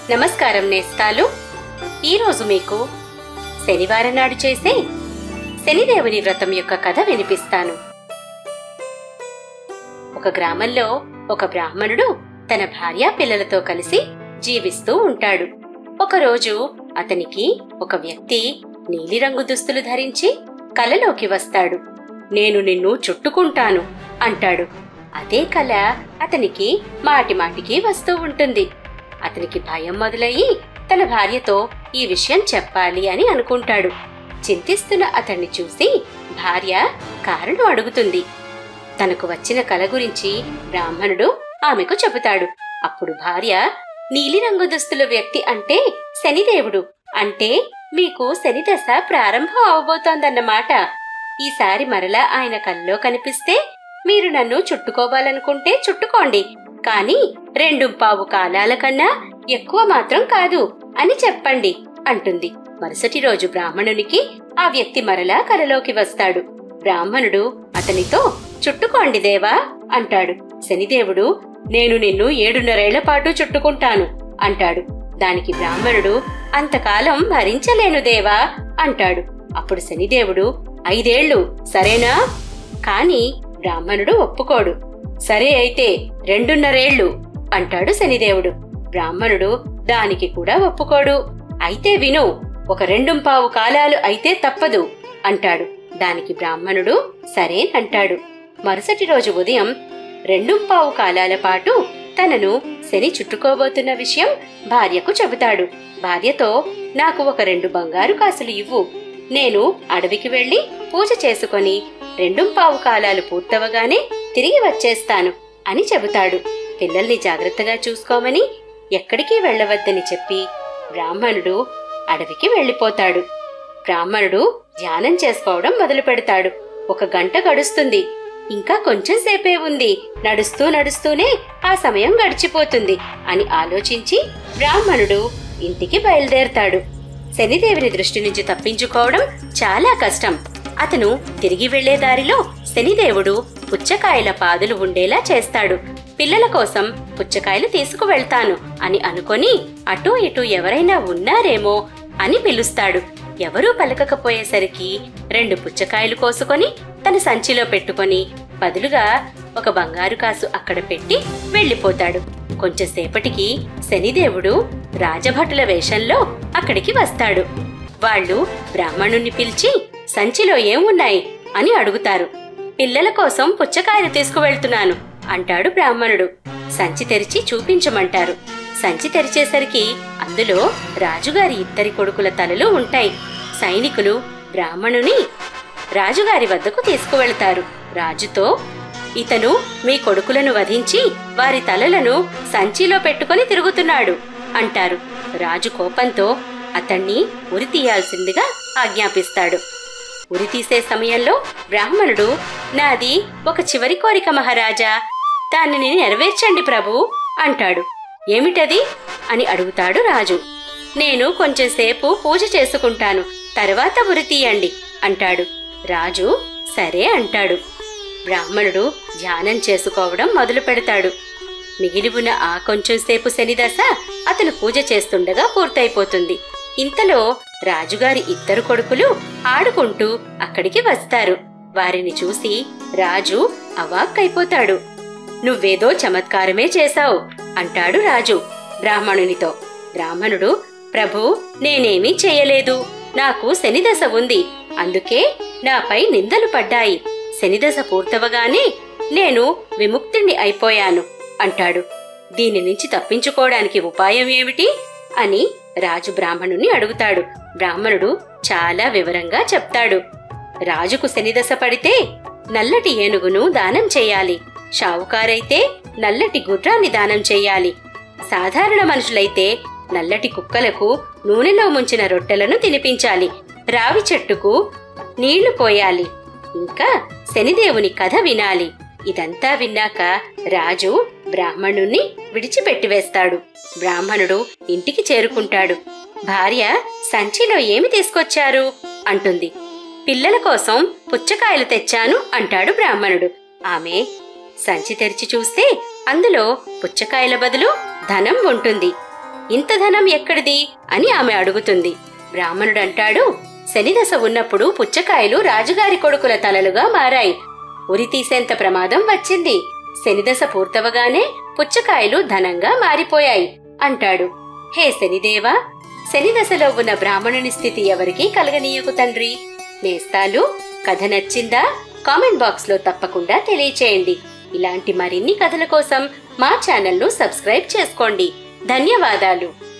నమస్కారం నేస్తాలు. ఈరోజు మీకు శనివారం నాడు చేసే శనిదేవుని వ్రతం యొక్క కథ వినిపిస్తాను. ఒక గ్రామంలో ఒక బ్రాహ్మణుడు తన భార్యా పిల్లలతో కలిసి జీవిస్తూ ఉంటాడు. ఒకరోజు అతనికి ఒక వ్యక్తి నీలిరంగు దుస్తులు ధరించి కలలోకి వస్తాడు. నేను నిన్ను చుట్టుకుంటాను అంటాడు. అదే కల అతనికి మాటిమాటికి వస్తూ ఉంటుంది. అతనికి భయం మొదలయ్యి తన భార్యతో ఈ విషయం చెప్పాలి అని అనుకుంటాడు. చింతిస్తున్న అతన్ని చూసి భార్య కారణం అడుగుతుంది. తనకు వచ్చిన కల గురించి బ్రాహ్మణుడు ఆమెకు చెబుతాడు. అప్పుడు భార్య, నీలిరంగు దుస్తుల వ్యక్తి అంటే శనిదేవుడు. అంటే మీకు శనిదశ ప్రారంభం అవబోతోందన్నమాట. ఈసారి మరలా ఆయన కల్లో కనిపిస్తే మీరు నన్ను చుట్టుకోవాలనుకుంటే చుట్టుకోండి, కానీ 2.25 కాలాల కన్నా ఎక్కువ మాత్రం కాదు అని చెప్పండి అంటుంది. మరుసటి రోజు బ్రాహ్మణునికి ఆ వ్యక్తి మరలా కలలోకి వస్తాడు. బ్రాహ్మణుడు అతనితో చుట్టుకోండి దేవా అంటాడు. శనిదేవుడు, నేను నిన్ను 7.5 ఏళ్ల పాటు చుట్టుకుంటాను అంటాడు. దానికి బ్రాహ్మణుడు, అంతకాలం భరించలేను దేవా అంటాడు. అప్పుడు శనిదేవుడు, 5 ఏళ్లు సరేనా? కాని బ్రాహ్మణుడు ఒప్పుకోడు. సరే అయితే 2.5 ఏళ్లు అంటాడు శనిదేవుడు. బ్రాహ్మణుడు దానికి కూడా ఒప్పుకోడు. అయితే విను, ఒక 2.25 కాలాలు అయితే తప్పదు అంటాడు. దానికి బ్రాహ్మణుడు సరే అంటాడు. మరుసటి రోజు ఉదయం 2.25 కాలాల పాటు తనను శని చుట్టుకోబోతున్న విషయం భార్యకు చెబుతాడు. భార్యతో, నాకు ఒక 2 బంగారు కాసులు ఇవ్వు, నేను అడవికి వెళ్లి పూజ చేసుకొని 2.25 కాలాలు పూర్తవగానే తిరిగి వచ్చేస్తాను అని చెబుతాడు. పిల్లల్ని జాగ్రత్తగా చూసుకోమని, ఎక్కడికి వెళ్లవద్దని చెప్పి బ్రాహ్మణుడు అడవికి వెళ్లిపోతాడు. బ్రాహ్మణుడు ధ్యానం చేసుకోవడం మొదలు పెడతాడు. 1 గంట గడుస్తుంది. ఇంకా కొంచెం సేపే ఉంది, నడుస్తూనే ఆ సమయం గడిచిపోతుంది అని ఆలోచించి బ్రాహ్మణుడు ఇంటికి బయలుదేరతాడు. శనిదేవుని దృష్టి నుంచి తప్పించుకోవడం చాలా కష్టం. అతను తిరిగి వెళ్లే దారిలో శనిదేవుడు పుచ్చకాయల పాదులు ఉండేలా చేస్తాడు. పిల్లల కోసం పుచ్చకాయలు తీసుకువెళ్తాను అని అనుకొని అటూ ఇటూ ఎవరైనా ఉన్నారేమో అని పిలుస్తాడు. ఎవరూ పలకకపోయేసరికి 2 పుచ్చకాయలు కోసుకొని తన సంచిలో పెట్టుకొని బదులుగా 1 బంగారు కాసు అక్కడ పెట్టి వెళ్లిపోతాడు. కొంచెంసేపటికి శనిదేవుడు రాజభటుల వేషంలో అక్కడికి వస్తాడు. వాళ్ళు బ్రాహ్మణుణ్ణి పిలిచి సంచిలో ఏమున్నాయి అని అడుగుతారు. పిల్లల కోసం పుచ్చకాయలు తీసుకువెళ్తున్నాను అంటాడు బ్రాహ్మణుడు. సంచి తెరిచి చూపించమంటారు. సంచి తెరిచేసరికి అందులో రాజుగారి 2 కొడుకుల తలలు ఉంటాయి. సైనికులు బ్రాహ్మణుని రాజుగారి వద్దకు తీసుకువెళ్తారు. రాజుతో, ఇతను మీ కొడుకులను వధించి వారి తలలను సంచిలో పెట్టుకొని తిరుగుతున్నాడు అంటారు. రాజు కోపంతో అతన్ని ఉరి తీయాల్సిందిగా ఆజ్ఞాపిస్తాడు. ఉరి తీసే సమయంలో బ్రాహ్మణుడు, నాది ఒక చివరి కోరిక మహారాజా, దానిని నెరవేర్చండి ప్రభు అంటాడు. ఏమిటది అని అడుగుతాడు రాజు. నేను కొంచెంసేపు పూజ చేసుకుంటాను, తర్వాత ఉరి తీయండి అంటాడు. రాజు సరే అంటాడు. బ్రాహ్మణుడు ధ్యానం చేసుకోవడం మొదలు పెడతాడు. మిగిలి ఉన్న ఆ కొంచెంసేపు శనిదశ అతను పూజ చేస్తుండగా పూర్తయిపోతుంది. ఇంతలో రాజుగారి 2 కొడుకులు ఆడుకుంటూ అక్కడికి వస్తారు. వారిని చూసి రాజు అవాక్కైపోతాడు. నువ్వేదో చమత్కారమే చేశావు అంటాడు రాజు బ్రాహ్మణునితో. బ్రాహ్మణుడు, ప్రభూ, నేనేమీ చేయలేదు, నాకు శనిదశ ఉంది, అందుకే నాపై నిందలు పడ్డాయి. శనిదశ పూర్తవగానే నేను విముక్తుణ్ణి అయిపోయాను అంటాడు. దీని నుంచి తప్పించుకోవడానికి ఉపాయం ఏమిటి అని రాజు బ్రాహ్మణుని అడుగుతాడు. బ్రాహ్మణుడు చాలా వివరంగా చెప్తాడు. రాజుకు శనిదశ పడితే నల్లటి ఏనుగును దానం చేయాలి, షావుకారైతే నల్లటి గుర్రాన్ని దానం చేయాలి, సాధారణ మనుషులైతే నల్లటి కుక్కలకు నూనెలో ముంచిన రొట్టెలను తినిపించాలి, రావి చెట్టుకు నీళ్లు పోయాలి, ఇంకా శనిదేవుని కథ వినాలి. ఇదంతా విన్నాక రాజు బ్రాహ్మణుణ్ణి విడిచిపెట్టివేస్తాడు. బ్రాహ్మణుడు ఇంటికి చేరుకుంటాడు. భార్య, సంచిలో ఏమి తీసుకొచ్చారు అంటుంది. పిల్లల కోసం పుచ్చకాయలు తెచ్చాను అంటాడు బ్రాహ్మణుడు. ఆమె సంచి తెరిచి చూస్తే అందులో పుచ్చకాయల బదులు ధనం ఉంటుంది. ఇంత ధనం ఎక్కడిది అని ఆమె అడుగుతుంది. బ్రాహ్మణుడు అంటాడు, శనిదశ ఉన్నప్పుడు పుచ్చకాయలు రాజుగారి కొడుకుల తలలుగా మారాయి. ఉరి తీసేంత ప్రమాదం వచ్చింది. శనిదశ పూర్తవగానే పుచ్చకాయలు ధనంగా మారిపోయాయి అంటాడు. హే శనిదేవా, శనిదశలో ఉన్న బ్రాహ్మణుని స్థితి ఎవరికీ కలగనీయకు తండ్రి. నేస్తాలు, కథ నచ్చిందా? కామెంట్ బాక్స్ లో తప్పకుండా తెలియచేయండి. ఇలాంటి మరిన్ని కథల కోసం మా ఛానల్ను సబ్స్క్రైబ్ చేసుకోండి. ధన్యవాదాలు.